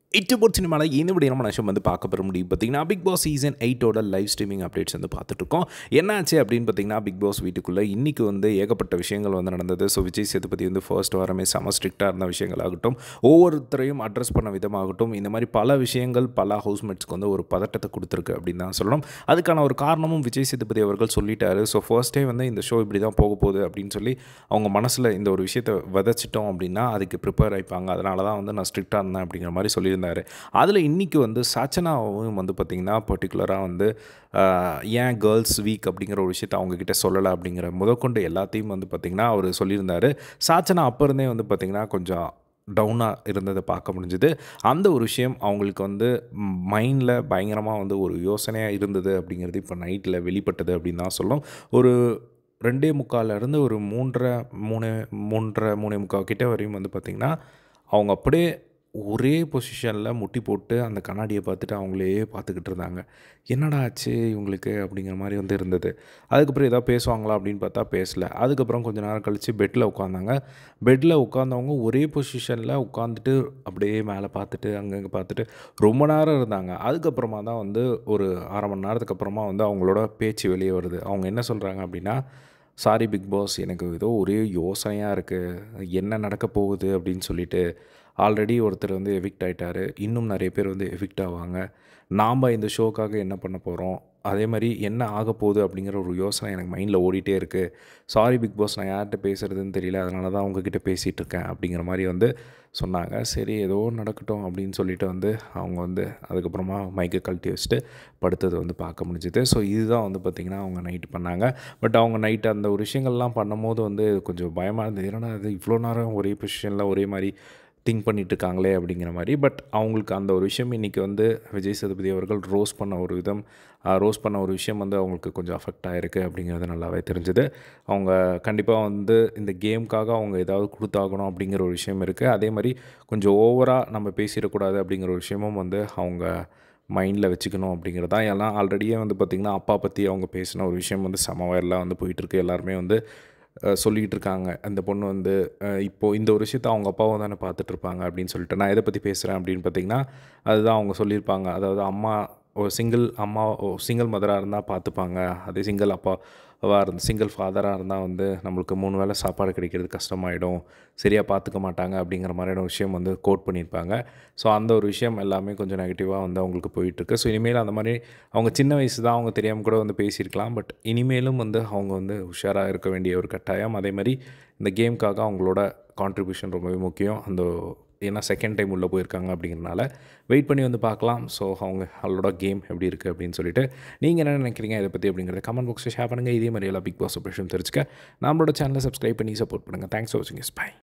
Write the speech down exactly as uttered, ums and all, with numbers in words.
எட்டு போட் சினிமாவில் இந்த விட நம்ம நஷம் வந்து பார்க்க பெற முடியும். பார்த்தீங்கன்னா பிக் பாஸ் சீசன் எயிட்டோட லைவ் ஸ்ட்ரீமிங் அப்டேட்ஸ் வந்து பார்த்துட்ருக்கோம். என்னாச்சு அப்படின்னு பார்த்தீங்கன்னா, பிக் பாஸ் வீட்டுக்குள்ளே இன்றைக்கி வந்து ஏகப்பட்ட விஷயங்கள் வந்து நடந்தது. ஸோ விஜய் சேதுபதி வந்து ஃபர்ஸ்ட் வாரமே செம ஸ்ட்ரிக்டாக இருந்த விஷயங்களாகட்டும், ஒவ்வொருத்தரையும் அட்ரஸ் பண்ண விதமாகட்டும், இந்த மாதிரி பல விஷயங்கள் பல ஹவுஸ்மேட்ஸ்க்கு வந்து ஒரு பதட்டத்தை கொடுத்துருக்கு அப்படின்னு தான் சொல்லணும். அதுக்கான ஒரு காரணமும் விஜய் சேதுபதி அவர்கள் சொல்லிட்டாரு. ஸோ ஃபர்ஸ்ட்டே வந்து இந்த ஷோ இப்படி தான் போக போகுது அப்படின்னு சொல்லி அவங்க மனசில் இந்த ஒரு விஷயத்தை விதைச்சிட்டோம் அப்படின்னா அதுக்கு ப்ரிப்பேர் ஆகிப்பாங்க. அதனால தான் வந்து நான் ஸ்ட்ரிக்டாக இருந்தேன் அப்படிங்கிற மாதிரி சொல்லி இருந்தார். அதில் இன்றைக்கி வந்து சச்சனாவும் வந்து பார்த்திங்கன்னா பர்டிகுலராக வந்து ஏன் கேர்ள்ஸ் வீக் அப்படிங்கிற ஒரு விஷயத்தை அவங்கக்கிட்ட சொல்லலை அப்படிங்கிற முதற்கொண்டு எல்லாத்தையும் வந்து பார்த்திங்கன்னா அவர் சொல்லியிருந்தார். சச்சனா அப்போ இருந்தே வந்து பார்த்திங்கன்னா கொஞ்சம் டவுனாக இருந்ததை பார்க்க முடிஞ்சுது. அந்த ஒரு விஷயம் அவங்களுக்கு வந்து மைண்டில் பயங்கரமாக வந்து ஒரு யோசனையாக இருந்தது அப்படிங்கிறது இப்போ நைட்டில் வெளிப்பட்டது அப்படின்னு தான் சொல்லணும். ஒரு ரெண்டே முக்கால்லேருந்து ஒரு மூன்றரை மூணு மூன்றரை மூணே முக்கால் கிட்டே வரையும் வந்து பார்த்திங்கன்னா அவங்க அப்படியே ஒரே பொசிஷனில் முட்டி போட்டு அந்த கண்ணாடியை பார்த்துட்டு அவங்களே பார்த்துக்கிட்டு இருந்தாங்க. என்னடா ஆச்சு இவங்களுக்கு அப்படிங்கிற மாதிரி வந்து இருந்தது. அதுக்கப்புறம் ஏதாவது பேசுவாங்களா அப்படின்னு பார்த்தா பேசலை. அதுக்கப்புறம் கொஞ்சம் நேரம் கழித்து பெட்டில் உட்காந்தாங்க. பெட்டில் உட்காந்தவங்க ஒரே பொசிஷனில் உட்காந்துட்டு அப்படியே மேலே பார்த்துட்டு அங்கங்கே பார்த்துட்டு ரொம்ப நேரம் இருந்தாங்க. அதுக்கப்புறமா தான் வந்து ஒரு அரை மணி நேரத்துக்கு அப்புறமா வந்து அவங்களோட பேச்சு வெளியே வருது. அவங்க என்ன சொல்கிறாங்க அப்படின்னா, சாரி பிக் பாஸ், எனக்கு ஏதோ ஒரே யோசனையாக இருக்குது, என்ன நடக்க போகுது அப்படின்னு சொல்லிட்டு. ஆல்ரெடி ஒருத்தர் வந்து எவிக்ட் ஆகிட்டார், இன்னும் நிறைய பேர் வந்து எவிக்ட் ஆவாங்க. நாம் இந்த ஷோக்காக என்ன பண்ண போகிறோம், அதே மாதிரி என்ன ஆக போகுது அப்படிங்கிற ஒரு யோசனை எனக்கு மைண்டில் ஓடிட்டே இருக்குது. சாரி பிக் பாஸ், நான் யார்கிட்ட பேசுகிறதுன்னு தெரியல, அதனால தான் உங்ககிட்ட பேசிகிட்டு இருக்கேன் அப்படிங்கிற மாதிரி வந்து சொன்னாங்க. சரி ஏதோ நடக்கட்டும் அப்படின்னு சொல்லிட்டு வந்து அவங்க வந்து அதுக்கப்புறமா மைக்கை கழட்டி வச்சுட்டு படுத்தது வந்து பார்க்க முடிஞ்சுது. ஸோ இதுதான் வந்து பார்த்திங்கன்னா அவங்க நைட்டு பண்ணாங்க. பட் அவங்க நைட்டு அந்த ஒரு விஷயங்கள்லாம் பண்ணும்போது வந்து கொஞ்சம் பயமாக இருந்தது. ஏன்னா அது இவ்வளோ நேரம் ஒரே பொசிஷனில் ஒரே மாதிரி திங்க் பண்ணிகிட்டு இருக்காங்களே அப்படிங்கிற மாதிரி. பட் அவங்களுக்கு அந்த ஒரு விஷயம் இன்றைக்கி வந்து விஜய் சேதுபதி அவர்கள் ரோஸ் பண்ண ஒரு விதம் ரோஸ் பண்ண ஒரு விஷயம் வந்து அவங்களுக்கு கொஞ்சம் அஃபெக்ட் ஆகிருக்கு அப்படிங்கிறது நல்லாவே தெரிஞ்சுது. அவங்க கண்டிப்பாக வந்து இந்த கேமுக்காக அவங்க ஏதாவது கொடுத்தாகணும் அப்படிங்கிற ஒரு விஷயம் இருக்குது. அதே மாதிரி கொஞ்சம் ஓவராக நம்ம பேசிடக்கூடாது அப்படிங்கிற ஒரு விஷயமும் வந்து அவங்க மைண்டில் வச்சுக்கணும் அப்படிங்கிறது தான். எல்லாம் ஆல்ரெடியே வந்து பார்த்திங்கன்னா அப்பா பற்றி அவங்க பேசின ஒரு விஷயம் வந்து செம வைரலாக வந்து போயிட்டுருக்கு. எல்லாருமே வந்து சொல்லிக்கிட்டு இருக்காங்க, அந்த பொண்ணு வந்து இப்போது இந்த ஒரு விஷயத்தை அவங்க அப்பாவும் தானே பார்த்துட்ருப்பாங்க அப்படின்னு சொல்லிட்டு. நான் எதை பற்றி பேசுகிறேன் அப்படின்னு பார்த்திங்கன்னா, அதுதான் அவங்க சொல்லியிருப்பாங்க. அதாவது அம்மா ஒரு சிங்கிள் அம்மா சிங்கிள் மதராக இருந்தால் பார்த்துப்பாங்க, அதே சிங்கிள் அப்பாவாக இருந்து சிங்கிள் ஃபாதராக இருந்தால் வந்து நம்மளுக்கு மூணு வேளை சாப்பாடு கிடைக்கிறது கஷ்டமாயிடும், சரியாக பார்த்துக்க மாட்டாங்க அப்படிங்கிற மாதிரியான விஷயம் வந்து கோட் பண்ணியிருப்பாங்க. ஸோ அந்த ஒரு விஷயம் எல்லாமே கொஞ்சம் நெகட்டிவாக வந்து அவங்களுக்கு போயிட்டுருக்கு. ஸோ இனிமேல் அந்த மாதிரி அவங்க சின்ன வயசு தான், அவங்க தெரியாமல் கூட வந்து பேசியிருக்கலாம். பட் இனிமேலும் வந்து அவங்க வந்து உஷாராக இருக்க வேண்டிய ஒரு கட்டாயம். அதே மாதிரி இந்த கேமுக்காக அவங்களோட கான்ட்ரிபியூஷன் ரொம்பவே முக்கியம். அந்த ஏன்னா செகண்ட் டைம் உள்ளே போயிருக்காங்க அப்படிங்கிறனால வெயிட் பண்ணி வந்து பார்க்கலாம். ஸோ அவங்க அவளோட கேம் எப்படி இருக்குது அப்படின்னு சொல்லிட்டு நீங்கள் என்ன நினைக்கிறீங்க இதை பற்றி அப்படிங்கிறத கமெண்ட் பாக்ஸில் ஷேர் பண்ணுங்கள். இதே மாதிரி எல்லாம் பிக் பாஸ் ஆப்ரேஷன் தெரிஞ்சுக்க நம்மளோட சேனலை சப்ஸ்கிரைப் பண்ணி சப்போர்ட் பண்ணுங்கள். தேங்க்ஸ் ஃபார் வாட்சிங். Yes by.